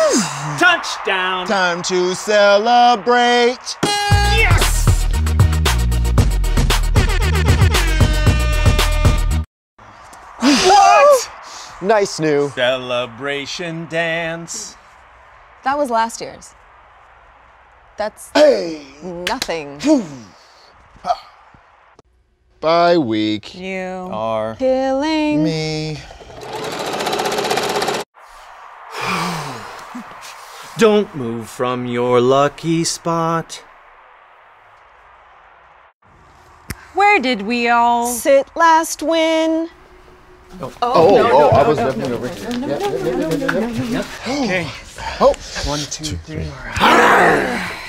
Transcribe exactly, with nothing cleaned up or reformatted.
Touchdown! Time to celebrate! Yes! What? Nice new. Celebration dance. That was last year's. That's Hey! nothing. Bye week. You Are killing Me. Don't move from your lucky spot. Where did we all sit last win? Oh, oh, oh, I was definitely over here. Okay. Oh. One, two, three.